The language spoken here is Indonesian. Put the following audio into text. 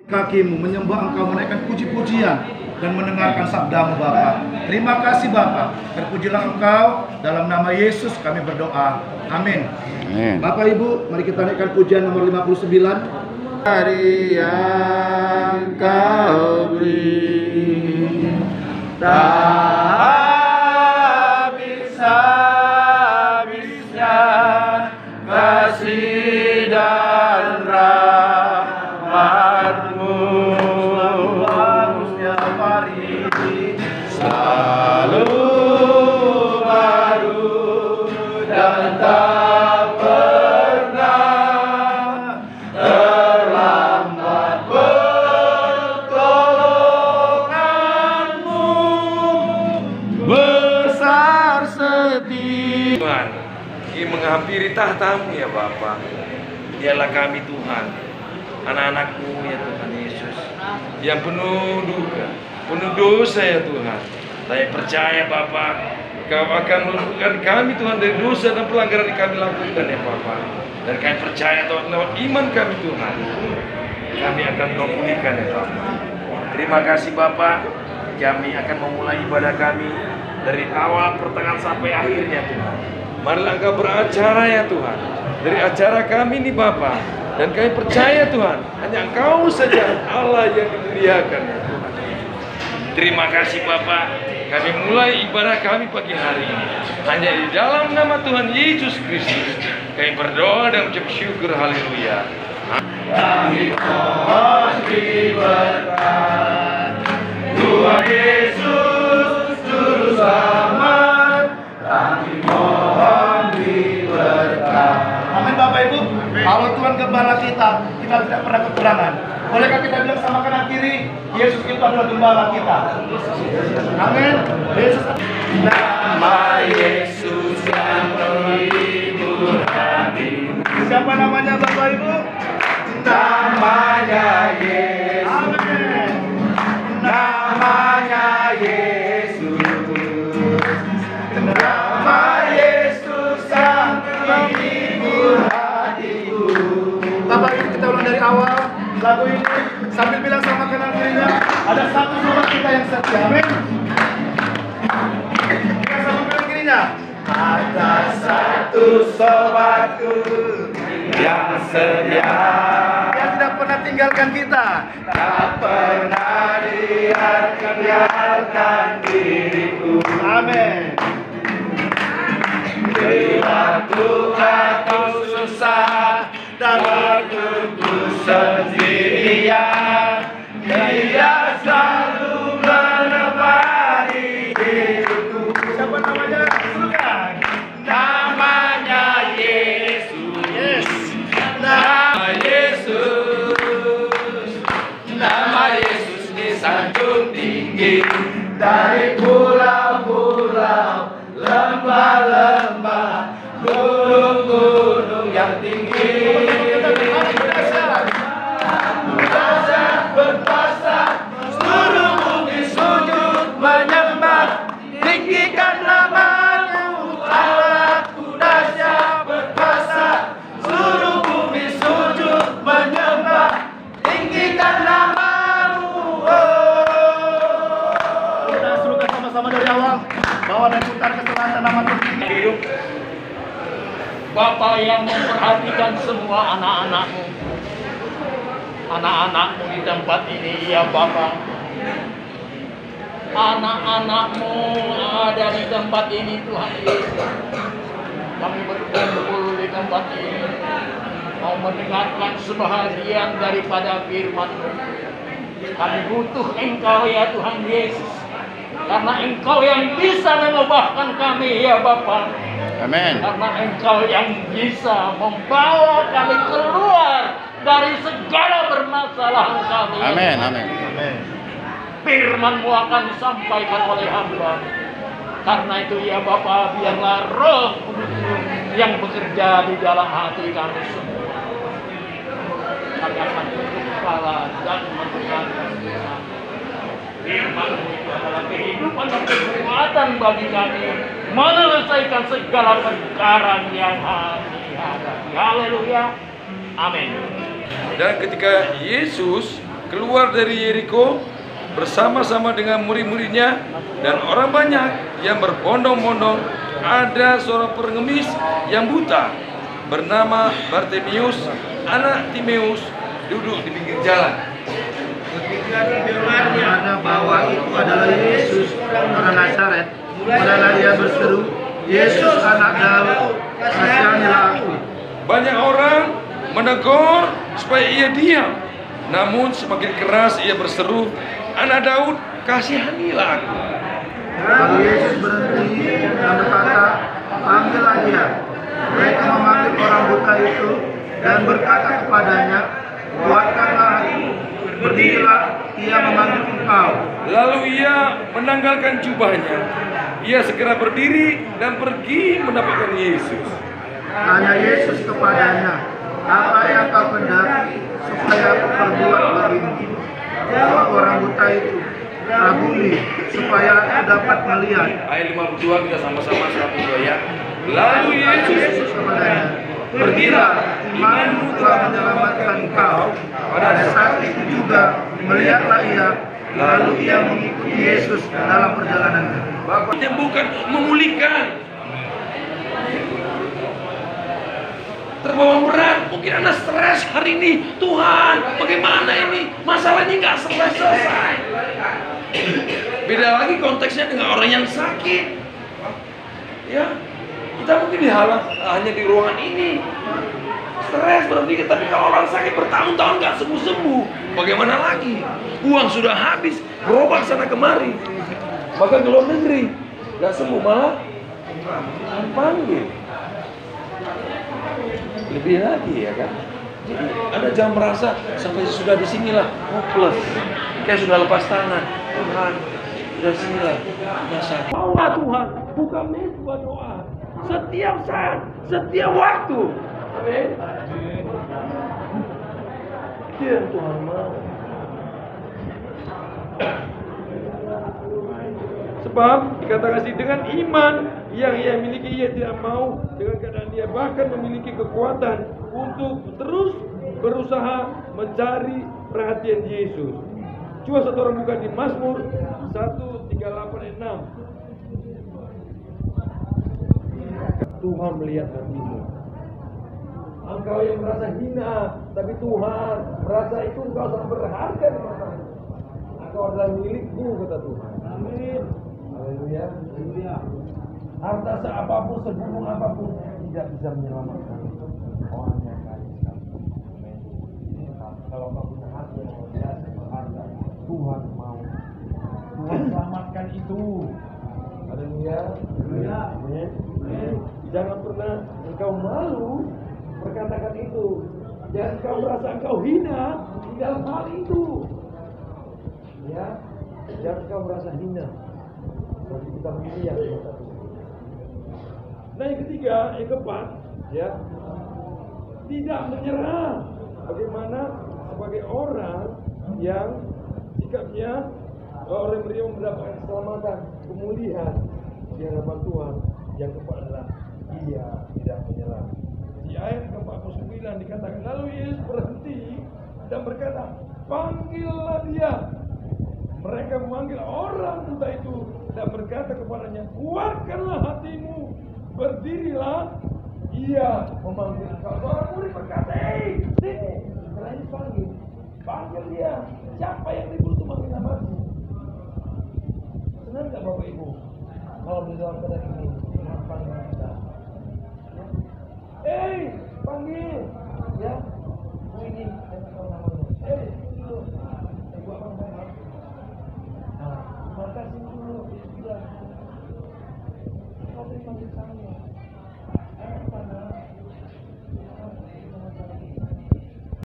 kakimu, menyembah Engkau, menaikkan puji-pujian dan mendengarkan sabdamu Bapa. Terima kasih Bapa. Terpujilah Engkau, dalam nama Yesus kami berdoa. Amin. Bapak Ibu, mari kita naikkan pujian nomor 59. Hari yang Kau beri tak bisa-bisa kasih dan rahmat-Mu setiap hari selalu baru dan tak pernah terlambat pertolongan-Mu besar setia. Tuhan, ini menghampiri tahta-Mu ya Bapa. Dialah kami Tuhan, anak-anak-Mu ya Tuhan Yesus, yang penuh duka, penuh dosa ya Tuhan. Tapi percaya Bapa, Kau akan meluputkan kami Tuhan dari dosa dan pelanggaran yang kami lakukan ya Bapa. Dan kami percaya Tuhan, lewat iman kami Tuhan, kami akan Kau pulihkan ya Bapa. Terima kasih Bapa. Kami akan memulai ibadah kami dari awal, pertengahan sampai akhirnya Tuhan. Marilah Engkau beracara ya Tuhan, dari acara kami ini Bapa. Dan kami percaya Tuhan, hanya Engkau saja Allah yang dimuliakan ya Tuhan. Terima kasih Bapa. Kami mulai ibadah kami pagi hari ini hanya di dalam nama Tuhan Yesus Kristus. Kami berdoa dan mengucap syukur. Haleluya. Kami mohon diberkat Tuhan Yesus Juru Selamat. Kami mohon diberkat. Amin Bapak Ibu. Kalau Tuhan gembala kita tidak pernah kekurangan. Bolehkah kita bilang sama kanan kiri, Yesus itu adalah gembala kita. Amin. Yesus. Nama Yesus yang menghibur hati. Siapa namanya Bapak Ibu? Namanya Yesus. Amin. Namanya Yesus. Nama Yesus yang menghibur hatiku. Bapak Ibu, kita ulang dari awal lagu ini sambil bilang sama kanan kirinya, ada satu sobat kita yang setia. Amin. Kita sama kanan kirinya, ada satu sobatku yang setia, yang tidak pernah tinggalkan kita, tak pernah tinggalkan diriku. Amin. Di waktu aku susah dan waktuku sendirian, Dia selalu menemani hidupku. Siapa namanya? Sukan. Namanya Yesus. Yes. Nama Yesus. Nama Yesus disanjung tinggi dari pulau-pulau, lembah-lembah, gunung-gunung yang tinggi. Dahsyat berkuasa, seluruh bumi sujud menyembah. Tinggikan nama-Mu, Allahku dahsyat berkuasa, seluruh bumi sujud menyembah. Tinggikan nama-Mu. Kita serukan sama-sama dari awal. Bawa dan putar ke selatan nama Tuhan. Hidup Bapa yang memperhatikan semua anak-anak-Mu, anak-anak-Mu di tempat ini ya Bapa. Anak-anak-Mu ada di tempat ini Tuhan Yesus. Kami berkumpul di tempat ini mau mendengarkan sebahagian daripada firman-Mu. Kami butuh Engkau ya Tuhan Yesus, karena Engkau yang bisa mengubahkan kami ya Bapa. Amin. Karena Engkau yang bisa membawa kami keluar dari segala permasalahan kami. Amin. Amin. Amin. Firman-Mu akan disampaikan oleh hamba. Karena itu ya Bapa, biarlah Roh Kudus yang bekerja di dalam hati kami semua. Kami akan tutup kepala dan mendengarkan firman. Firman-Mu itu adalah kehidupan dan kekuatan bagi kami menyelesaikan segala perkara yang dihadapi. Haleluya. Amin. Dan ketika Yesus keluar dari Yeriko bersama-sama dengan murid-muridnya dan orang banyak yang berbondong-bondong. Ada seorang pengemis yang buta bernama Bartimius, anak Timeus, duduk di pinggir jalan. Ketika didengarnya bahwa itu adalah Yesus orang Nazaret, mulailah ia berseru, Yesus anak Daud, kasihanilah aku. Banyak orang menegur supaya ia diam, namun semakin keras ia berseru, anak Daud, kasihanilah aku. Lalu Yesus berhenti dan berkata, panggillah dia. Mereka memanggil orang buta itu dan berkata kepadanya, kuatkanlah hatimu, berdirilah, ia memanggil engkau. Lalu ia menanggalkan jubahnya. Ia segera berdiri dan pergi mendapatkan Yesus. Tanya Yesus kepadanya, apa yang kau kehendaki supaya aku perbuat bagimu? Jawab orang buta itu, Rabuni, supaya aku dapat melihat. Ayat 52 kita sama-sama 1-2 ya. Lalu Yesus Kepadanya, pergilah, imanmu telah menyelamatkan engkau. Pada saat itu juga melihatlah ia, lalu ia mengikuti Yesus dalam perjalanannya. yang bukan memulihkan. Terbawa berat, mungkin Anda stres hari ini. Tuhan, bagaimana ini? Masalahnya nggak selesai. Beda lagi konteksnya dengan orang yang sakit. Ya, kita mungkin dihalang hanya di ruangan ini. Stres berpikir, tapi kalau orang sakit bertahun-tahun nggak sembuh-sembuh, bagaimana lagi? Uang sudah habis, berobat sana kemari, bahkan ke luar negeri, nggak sembuh, malah panggil. Lebih lagi ya kan. Jadi Anda jangan merasa sampai sudah di sinilah hopeless, kayak sudah lepas tangan. Tuhan, sudah sinilah masa. Doa Tuhan, bukan mezbah doa. Setiap saat, setiap waktu. Amin. Itu yang Tuhan mau. Sebab dikatakan sih dengan iman yang ia miliki, ia tidak mau dengan keadaan dia bahkan memiliki kekuatan untuk terus berusaha mencari perhatian Yesus. Coba satu orang buka di Mazmur 138:6. Tuhan melihat hatimu. Engkau yang merasa hina, tapi Tuhan merasa itu engkau sangat berharga di matanya. Engkau adalah milikku, kata Tuhan. Amin. Haleluya. Harta seapapun, segunung apapun tidak bisa menyelamatkan orang yang kaya. Amin. Kalau kau punya hati yang biasa berharga, Tuhan mau. Tuhan selamatkan itu. Haleluya. Amin. Jangan pernah engkau malu berkatakan itu. Jangan engkau merasa engkau hina di dalam hal itu. Ya, jangan engkau merasa hina. Bagi kita mulia. Nah yang ketiga, yang keempat, ya, tidak menyerah. Bagaimana sebagai orang yang sikapnya orang beliau mendapatkan keselamatan, pemulihan di hadapan Tuhan. Yang keempat adalah dia tidak menyerah. Di ayat ke-49 dikatakan, lalu Yesus berhenti dan berkata, panggillah dia. Mereka memanggil orang buta itu dan berkata kepadanya, kuatkanlah hatimu, berdirilah. Ia memanggil engkau. Seorang murid berkata, hei, sini. Setelah ini panggil dia. Siapa yang ribut itu manggil namaku? Senang gak Bapak Ibu kalau di dalam keadaan ini Tuhan panggil kita? Hei, panggil, ya. Ini